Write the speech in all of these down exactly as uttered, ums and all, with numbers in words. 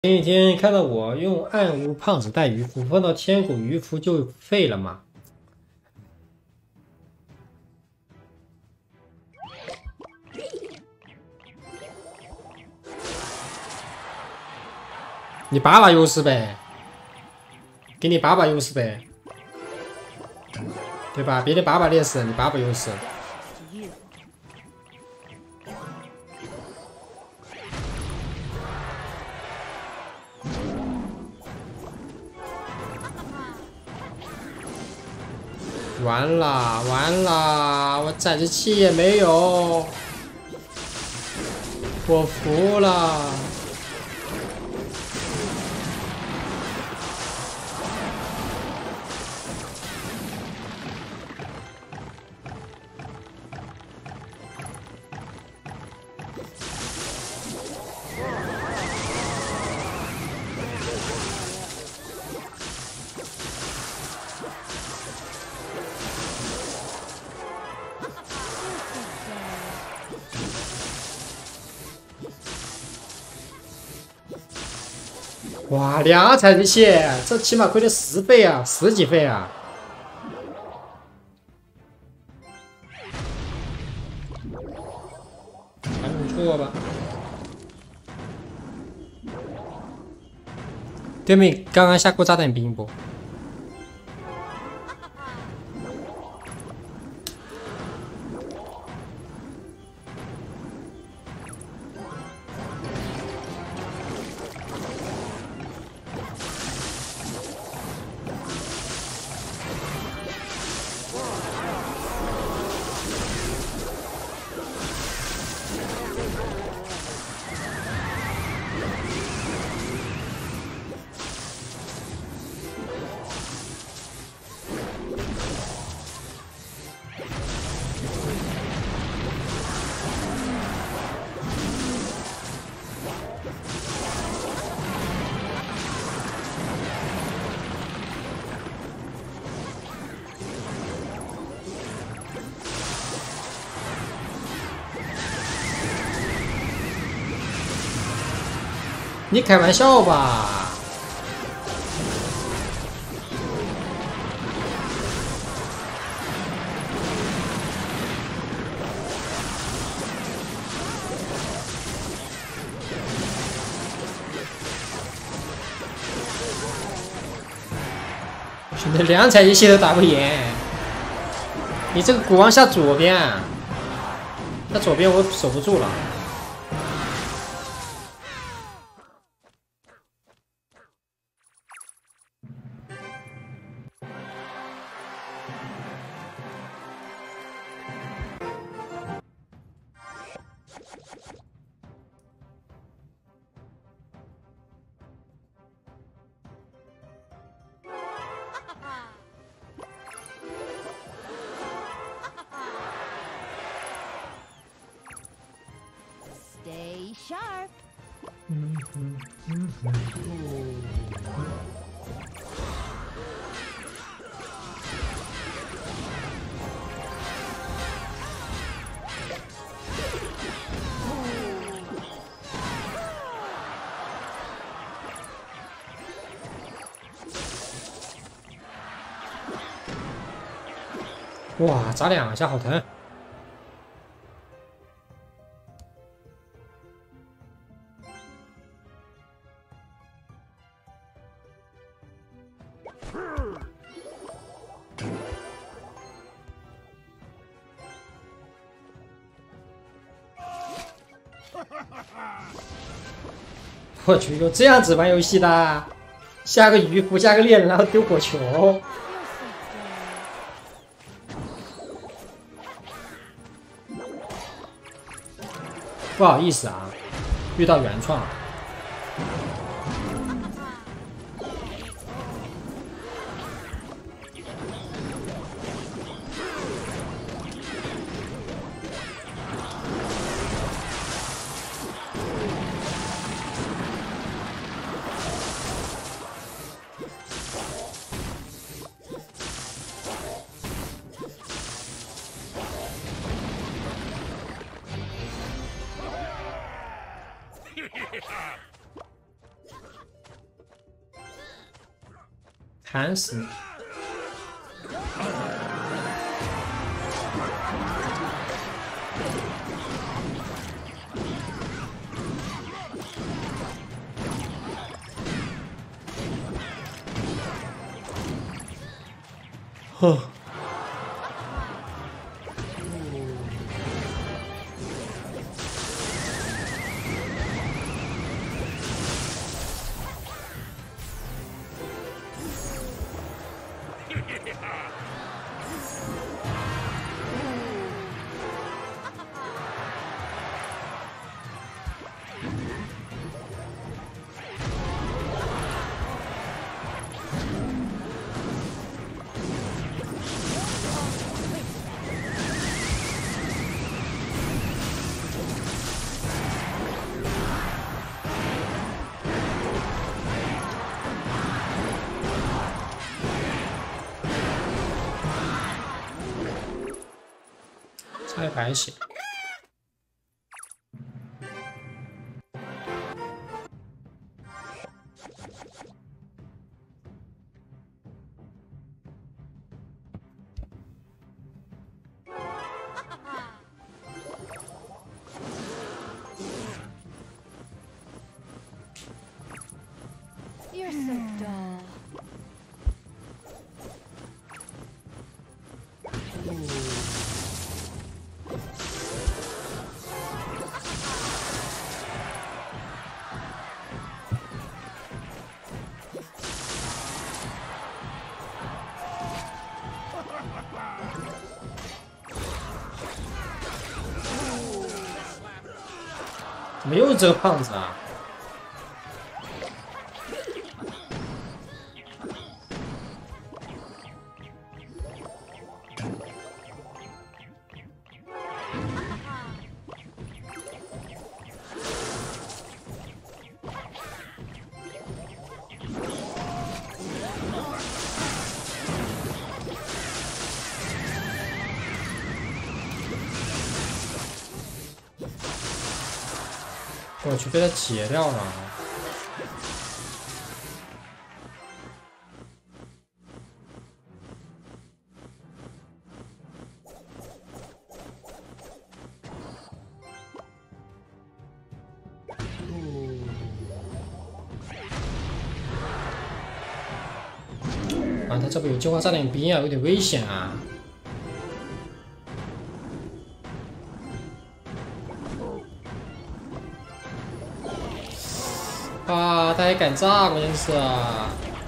前几天看到我用暗无胖子带鱼符，碰到千古鱼符就废了吗？你爸爸优势呗，给你爸爸优势呗，对吧？别的爸爸劣势，你爸爸优势。 完了完了，我暂时气也没有，我服了。哇，两彩的血，这起码亏了十倍啊，十几倍啊！还不错吧？对面刚刚下过炸弹兵不？ 你开玩笑吧？兄弟，两彩一系都打不赢，你这个国王下左边，那左边我守不住了。 Stay sharp. 嗯嗯嗯嗯哇，砸两下好疼！我去，有这样子玩游戏的？下个渔夫，加个猎人，然后丢火球。 不好意思啊，遇到原创了。 砍死你！呵。差一百血。 You're so dull. 怎么又是这个胖子啊？我去，被他解掉了。啊，他这边有计划炸点兵啊，有点危险啊。啊，他还敢炸，关键是、啊，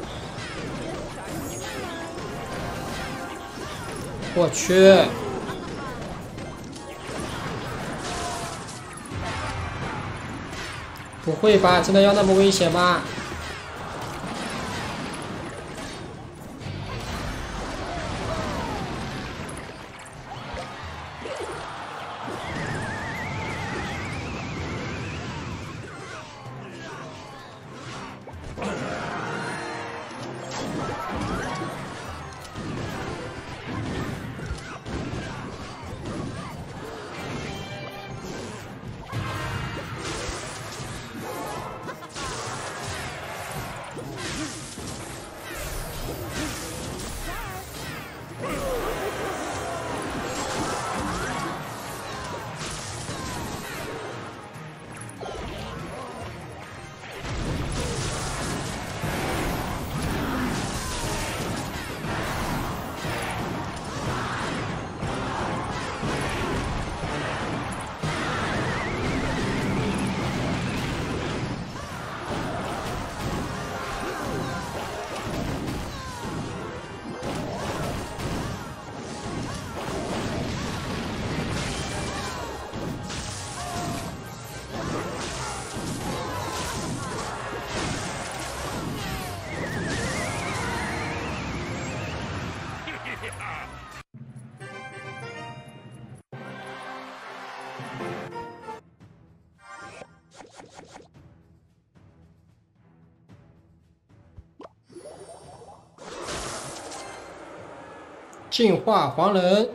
我去，不会吧？真的要那么危险吗？净化黄人。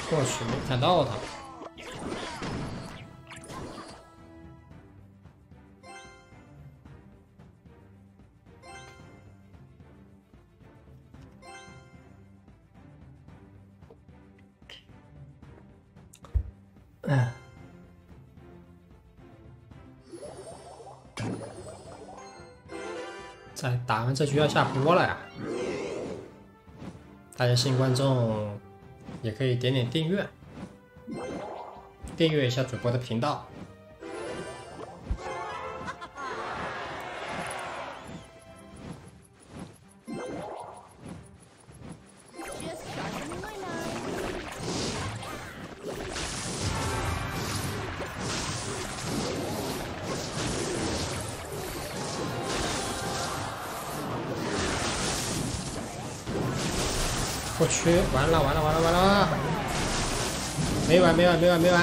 我去，没看到他。哎。再打完这局要下播了呀！大家新观众也可以点点订阅，订阅一下主播的频道。我去，完了完了完了完了！没完没完没完没完！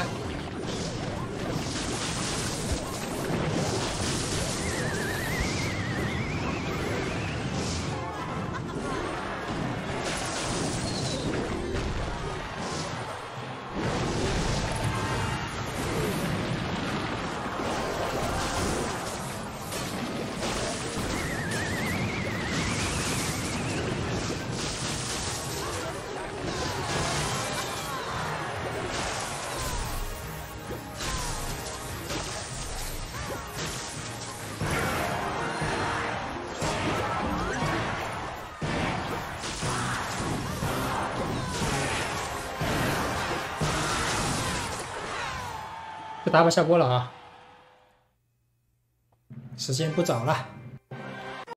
这打把下播了啊，时间不早了。